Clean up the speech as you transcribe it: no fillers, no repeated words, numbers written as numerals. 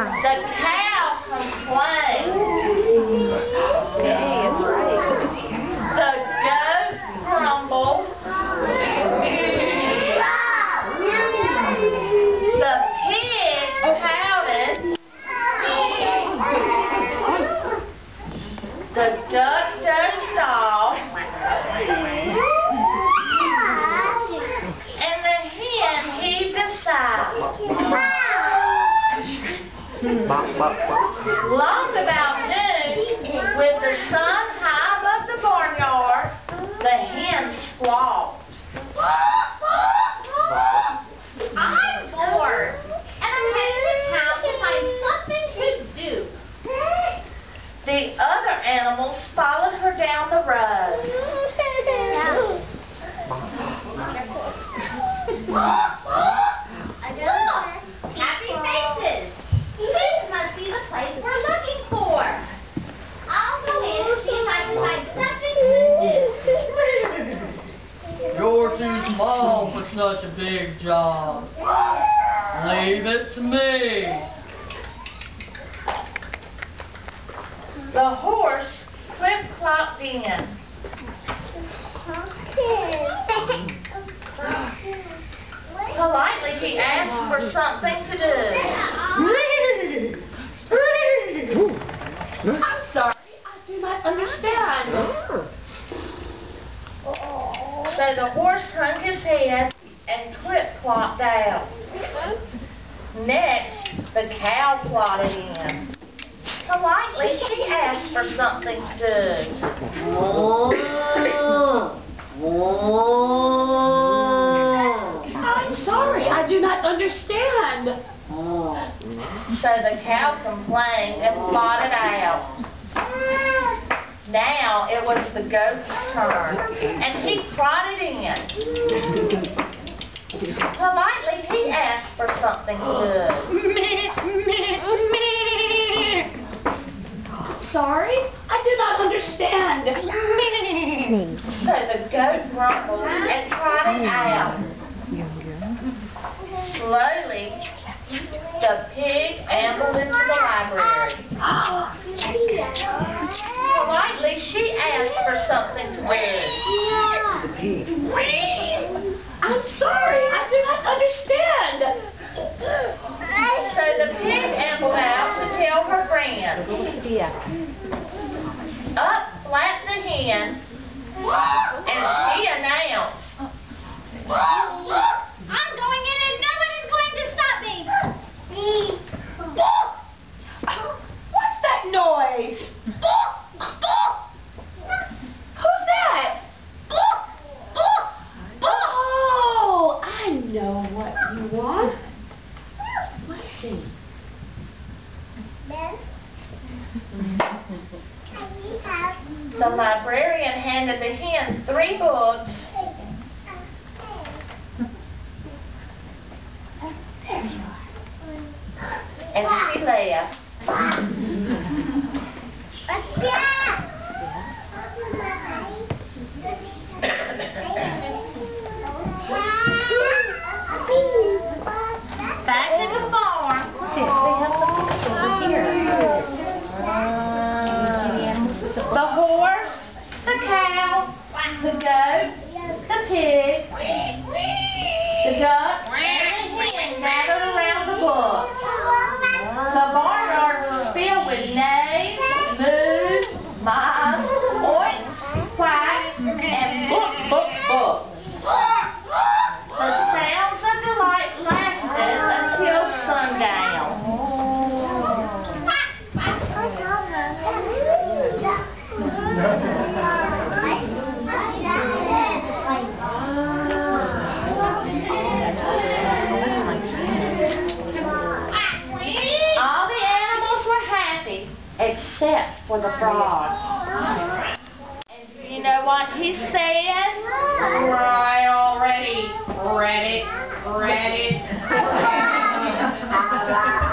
The cow complained. The goat grumbled. The pig pouted. The duck dozed off. And the hen heaved a sigh. Long about noon, with the sun high above the barnyard, the hen squawked. I'm bored, and I'm heading to town to find something to do. The other animals followed her down the road. Look! Happy faces! This must be the place we're looking for. I'll go in and see if I can find something to do. You're too small for such a big job. Leave it to me. The horse clip-clopped in. Politely, he asked for something to do. I'm sorry, I do not understand. So the horse hung his head and clip-clopped out. Next, the cow plodded in. Politely, she asked for something to do. I'm sorry, I do not understand. So the cow complained and plodded out. Now it was the goat's turn, and he trotted in. Politely, he asked for something to do. Sorry, I do not understand. So the goat grumbled and trotted out. Slowly, the pig ambled into the library. Politely, she asked for something to do. I'm sorry, I do not understand. So the pig ambled out to tell her friends. Up flapped the hen, and she announced, I'm going in and nobody's going to stop me. What's that noise? Who's that? Oh, I know what you want. Let's see. The librarian handed the hen 3 books. There you are. And she left. Back to the farm. The horse, the cow, the goat, the pig, the duck, and the hen gathered around the book. The barnyard was filled with neighs, moos, mice, oinks, quacks, and book. The sounds of delight lasted until sundown. All the animals were happy except for the frog. And do you know what he said? I already read it.